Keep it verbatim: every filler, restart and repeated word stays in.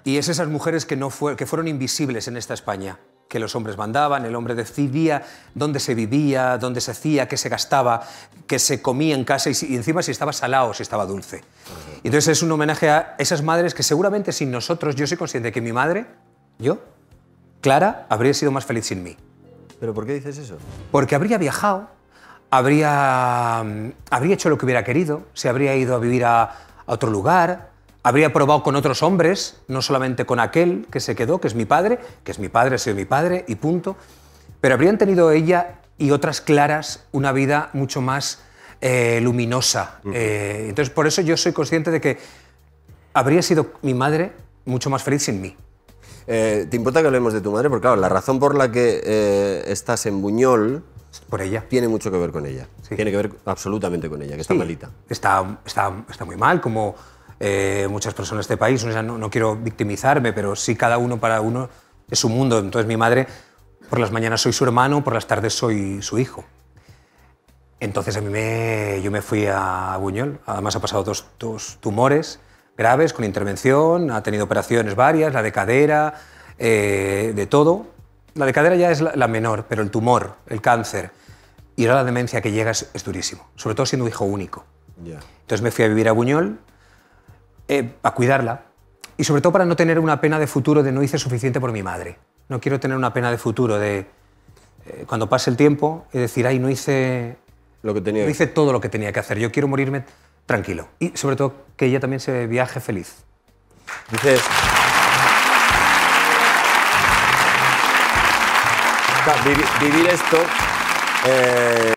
Y es esas mujeres que, no fue, que fueron invisibles en esta España, que los hombres mandaban, el hombre decidía dónde se vivía, dónde se hacía, qué se gastaba, qué se comía en casa y, si, y encima si estaba salado o si estaba dulce. Uh-huh. Entonces es un homenaje a esas madres que seguramente sin nosotros, yo soy consciente de que mi madre, yo, Clara, habría sido más feliz sin mí. ¿Pero por qué dices eso? Porque habría viajado, habría, habría hecho lo que hubiera querido, se habría ido a vivir a, a otro lugar, habría probado con otros hombres, no solamente con aquel que se quedó, que es mi padre, que es mi padre, ha sido mi padre y punto. Pero habrían tenido ella y otras Claras una vida mucho más eh, luminosa. Uh-huh. eh, entonces, por eso yo soy consciente de que habría sido mi madre mucho más feliz sin mí. Eh, ¿Te importa que hablemos de tu madre? Porque claro, la razón por la que eh, estás en Buñol... Por ella. Tiene mucho que ver con ella. Sí. Tiene que ver absolutamente con ella, que está sí. malita. Está, está, está muy mal, como... Eh, muchas personas de este país, o sea, no, no quiero victimizarme, pero sí cada uno para uno es su mundo. Entonces mi madre, por las mañanas soy su hermano, por las tardes soy su hijo. Entonces a mí me, yo me fui a Buñol, además ha pasado dos, dos tumores graves con intervención, ha tenido operaciones varias, la de cadera, eh, de todo. La de cadera ya es la, la menor, pero el tumor, el cáncer y ahora la demencia que llega es, es durísimo, sobre todo siendo hijo único. Yeah. Entonces me fui a vivir a Buñol, Eh, a cuidarla y sobre todo para no tener una pena de futuro de no hice suficiente por mi madre. No quiero tener una pena de futuro de eh, cuando pase el tiempo y decir, ay, no hice, lo que tenía. no hice todo lo que tenía que hacer. Yo quiero morirme tranquilo y sobre todo que ella también se viaje feliz. Dices... Vivir esto... Eh...